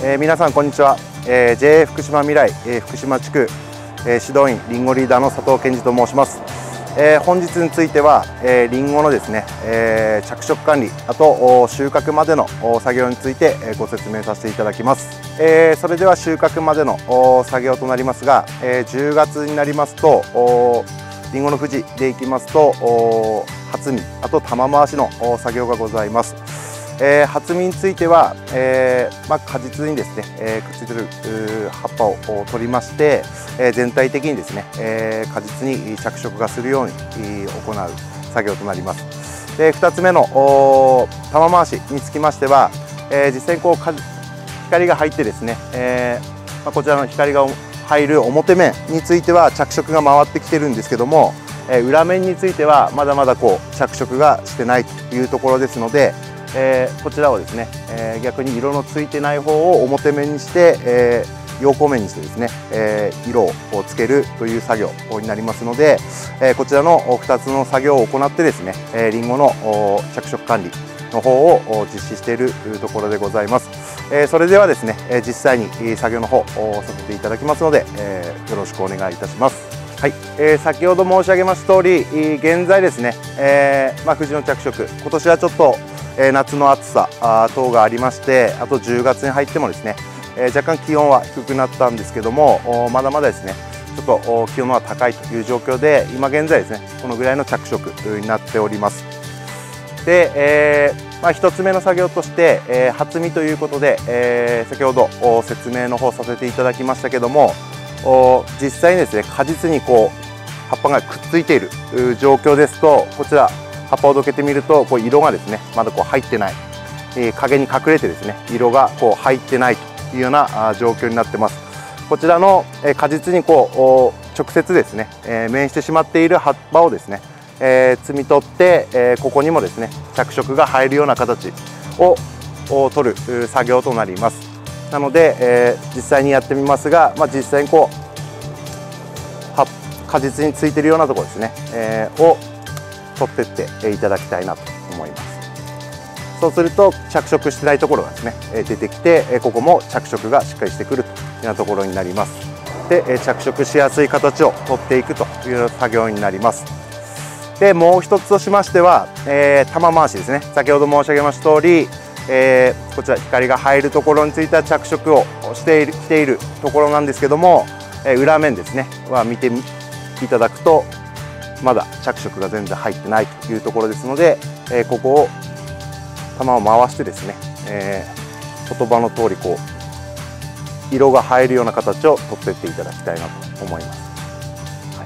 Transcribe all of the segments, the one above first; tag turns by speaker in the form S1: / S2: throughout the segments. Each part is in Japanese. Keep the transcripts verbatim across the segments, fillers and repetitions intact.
S1: えー、皆さんこんにちは、えー、ジェーエー 福島未来、えー、福島地区、えー、指導員りんごリーダーの佐藤健二と申します。えー、本日については、えー、りんごのですね、えー、着色管理、あと収穫までの作業についてご説明させていただきます。えー、それでは収穫までの作業となりますが、えー、じゅうがつになりますとりんごのふじでいきますと初実、あと玉回しの作業がございます。えー、初実については、えーまあ、果実にですね、えー、くっついている葉っぱを取りまして、えー、全体的にですね、えー、果実に着色がするように行う作業となります。で、ふたつめの玉回しにつきましては、えー、実際にこう光が入ってですね、えーまあ、こちらの光が入る表面については着色が回ってきてるんですけども、えー、裏面についてはまだまだこう着色がしてないというところですので、えー、こちらをですね、えー、逆に色のついてない方を表面にして、えー、陽光面にしてですね、えー、色をつけるという作業になりますので、えー、こちらのふたつの作業を行ってですね、えー、りんごの着色管理の方を実施しているところでございます。えー、それではですね、実際に作業の方をさせていただきますので、えー、よろしくお願いいたします。はい、えー、先ほど申し上げました通り、現在ですね、えーまあ、藤の着色、今年はちょっと夏の暑さ等がありまして、あとじゅうがつに入ってもですね、若干気温は低くなったんですけども、まだまだですねちょっと気温は高いという状況で、今現在ですねこのぐらいの着色になっております。で、えーまあ、ひとつめの作業として、えー、初実ということで、えー、先ほど説明の方させていただきましたけども、実際にですね果実にこう葉っぱがくっついている状況ですと、こちら葉っぱをどけてみると、こう色がですねまだこう入ってない、えー、影に隠れてですね色がこう入ってないというような状況になってます。こちらの果実にこう直接ですね、えー、面してしまっている葉っぱをですね、えー、摘み取って、えー、ここにもですね着色が入るような形を取る作業となります。なので、えー、実際にやってみますが、まあ、実際にこう果実についているようなところですね、えー、を取っていっていただきたいなと思います。そうすると着色してないところがですね出てきて、ここも着色がしっかりしてくるというようなところになります。で、着色しやすい形を取っていくという作業になります。で、もう一つとしましては、えー、玉回しですね。先ほど申し上げました通り、えー、こちら光が入るところについた着色をしている、しているところなんですけども、えー、裏面ですねは見ていただくとまだ着色が全然入ってないというところですので、えー、ここを玉を回してですね、えー、言葉の通りこう色が入るような形を取っていっていただきたいなと思います。はい、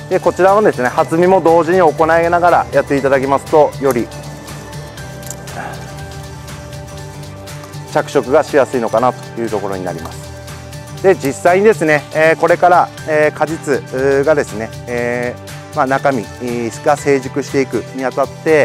S1: でこちらのですね初実も同時に行いながらやっていただきますと、より着色がしやすいのかなというところになります。で、実際にですね、えー、これから、えー、果実がですね、えーまあ、中身が成熟していくにあたって、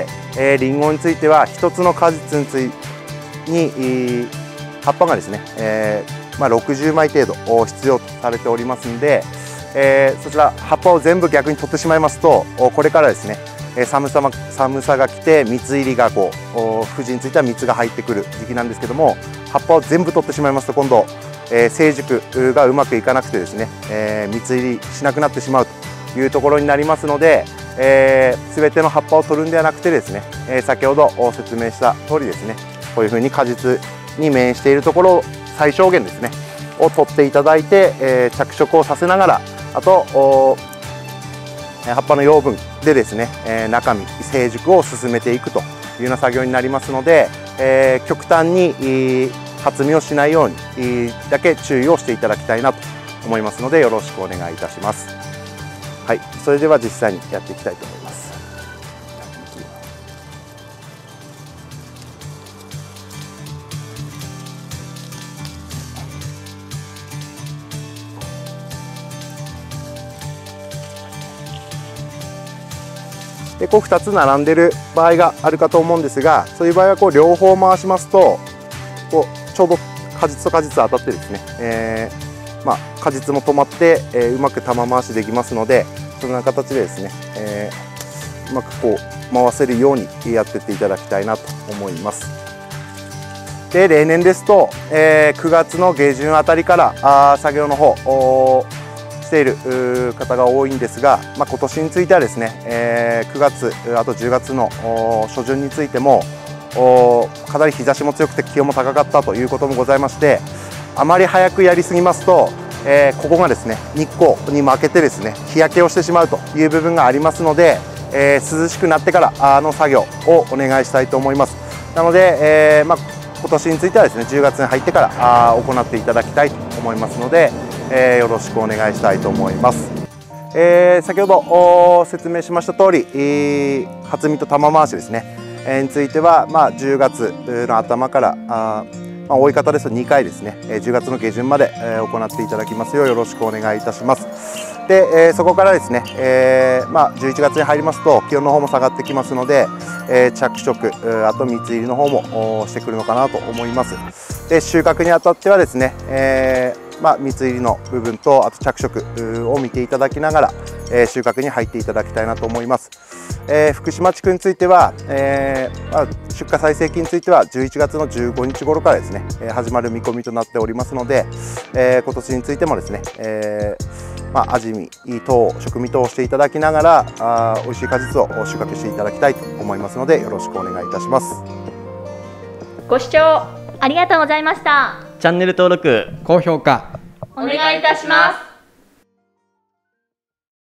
S1: えー、リンゴについては一つの果実についに葉っぱがですね、えーまあ、ろくじゅうまい程度必要とされておりますので、えー、そちら葉っぱを全部逆に取ってしまいますと、これからですね寒さ、寒さが来て蜜入りがこう藤については蜜が入ってくる時期なんですけども、葉っぱを全部取ってしまいますと今度、えー、成熟がうまくいかなくてですね、えー、蜜入りしなくなってしまうというところになりますので、えー、全ての葉っぱを取るんではなくてですね、えー、先ほど説明した通りですね、こういうふうに果実に面しているところを最小限ですねを取っていただいて、えー、着色をさせながら、あと葉っぱの養分でですね、えー、中身成熟を進めていくというような作業になりますので、えー、極端に初実をしないようにだけ注意をしていただきたいなと思いますので、よろしくお願いいたします。はい、それでは実際にやっていきたいと思います。で、こうふたつ並んでる場合があるかと思うんですが、そういう場合はこう両方回しますと、こうちょうど果実と果実当たってですね、えーまあ、果実も止まって、えー、うまく玉回しできますので、そんな形でですね、えー、うまくこう回せるようにやっていっていただきたいなと思います。 で例年ですと、えー、くがつの下旬あたりからあ作業の方している方が多いんですが、まあ、今年についてはですね、えー、くがつあとじゅうがつの初旬についてもかなり日差しも強くて気温も高かったということもございまして、あまり早くやりすぎますと、えー、ここがですね日光に負けてですね日焼けをしてしまうという部分がありますので、えー、涼しくなってからあの作業をお願いしたいと思います。なので、えーまあ、今年についてはですねじゅうがつに入ってからあ行っていただきたいと思いますので、えー、よろしくお願いしたいと思います。えー、先ほど説明しました通り、えー、初見と玉回しですね、えー、については、まあ、じゅうがつの頭からあまあ、多い方ですとにかいですね、じゅうがつの下旬まで行っていただきますようよろしくお願いいたします。で、そこからですね、えーまあ、じゅういちがつに入りますと気温の方も下がってきますので、えー、着色、あと蜜入りの方もしてくるのかなと思います。で、収穫にあたってはですね、えーまあ、蜜入りの部分とあと着色を見ていただきながら、えー、収穫に入っていただきたいなと思います。えー、福島地区については、えーまあ、出荷最盛期についてはじゅういちがつのじゅうごにち頃からですね、えー、始まる見込みとなっておりますので、えー、今年についてもですね、えーまあ、味見等食味等をしていただきながらあ美味しい果実を収穫していただきたいと思いますのでよろしくお願いいたします。
S2: ご視聴ありがとうございました。
S3: チャンネル登録、
S4: 高評価
S2: お願いいたします。